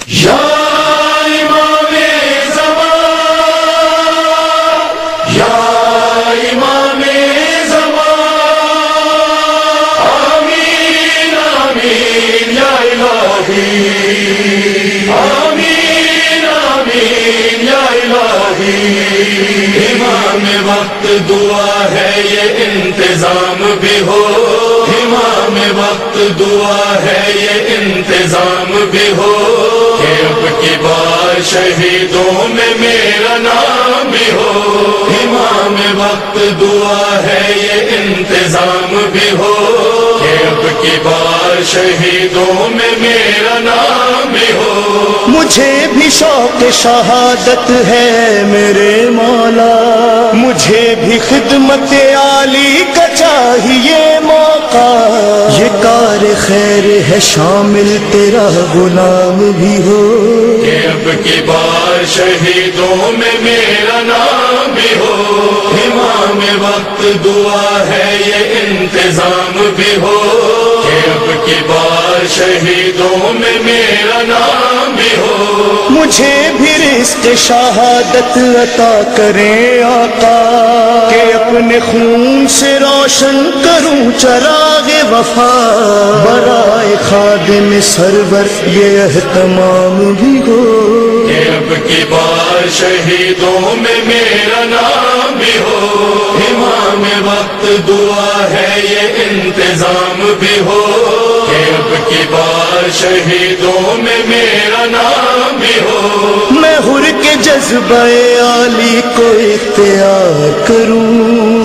یا امام زمان، یا امام زمان، آمین آمین یا الہی، آمین آمین یا الہی۔ امام وقت دعا ہے یہ انتظام بھی ہو، امام وقت دعا ہے یہ انتظام بھی ہو، کہ اب کی بار شہیدوں میں میرا نام بھی ہو۔ امام وقت دعا ہے یہ انتظام بھی ہو، کہ اب کی بار شہیدوں میں میرا نام بھی ہو۔ مجھے بھی شوق شہادت ہے میرے مولا، مجھے بھی خدمت عالی کا چاہیے موقع، یہ کار خیر ہے شامل تیرا غلام بھی ہو، کہ اب کی بار شہیدوں میں میرا نام بھی ہو۔ امام وقت دعا ہے یہ انتظام بھی ہو، کہ اب کی بار شہیدوں میں میرا نام بھی ہو۔ مجھے بھی رزق شہادت عطا کریں آقا، کہ اپنے خون سے روشن کروں چراغ وفا، برائے خادم سرور یہ اہتمام بھی ہو، کہ اب کی بار شہیدوں میں میرا نام بھی ہو۔ امام وقت دعا ہے یہ انتظام بھی ہو، کہ اب کی بار شہیدوں میں میرا نام بھی ہو۔ میں حر کے جذبہ عالی کو اختیار کروں،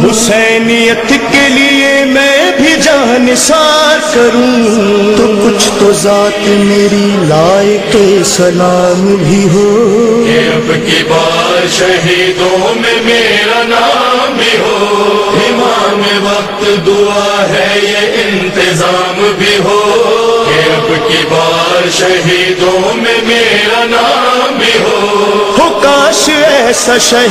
حسینیت کے لیے میں بھی جان نثار کروں، تو کچھ تو ذات میری لائق سلام بھی ہو، کہ اب کی بار شہیدوں میں میرا نام بھی ہو۔ امام وقت دعا ہے یہ انتظام بھی ہو، کہ اب کی بار شہیدوں میں میرا نام بھی ہو۔ کاش ایسا شہ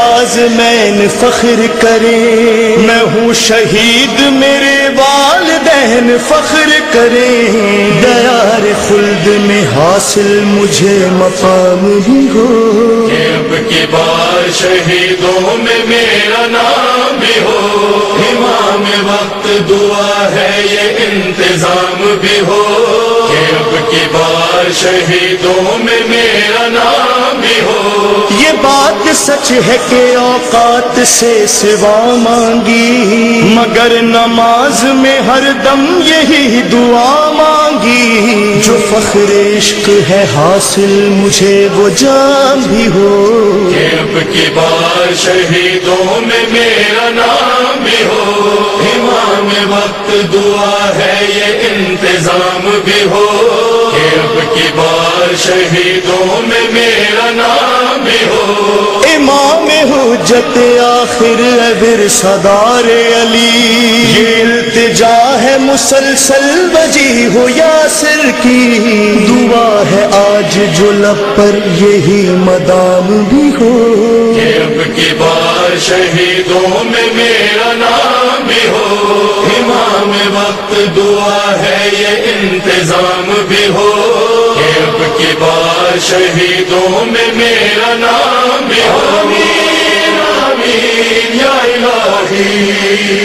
کاظمین فخر کرے، میں ہوں شہید میرے والدین فخر کریں، دیار خلد میں حاصل مجھے مقام بھی ہو، کہ اب کی بار شہیدوں میں میرا نام بھی ہو۔ امام وقت دعا ہے یہ انتظام بھی ہو، کہ اب کی بار شہیدوں میں میرا نام بھی ہو۔ یہ بات سچ ہے کہ اوقات سے سوا مانگی، مگر نماز میں ہر دم یہی دعا مانگی، جو فخر عشق ہے حاصل مجھے وہ جام بھی ہو، کہ اب کی بار شہیدوں میں میرا نام بھی ہو۔ امام وقت دعا ہے یہ انتظام بھی ہو، کہ اب کی بار شہیدوں میں میرا نام بھی ہو۔ امام حجت آخر ورثدار علی، یہ التجا ہے مسلسل وجیح ہو یاسر کی، دعا ہے آج جو لب پر یہی مدام بھی ہو، کہ اب کی بار شہیدوں میں میرا نام بھی ہو۔ امام وقت دعا ہے یہ انتظام بھی ہو، کہ اب کی بار شہیدوں میں میرا نام بھی ہو۔ آمین آمین یا الہی،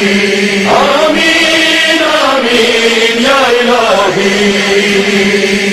آمین آمین یا الہی۔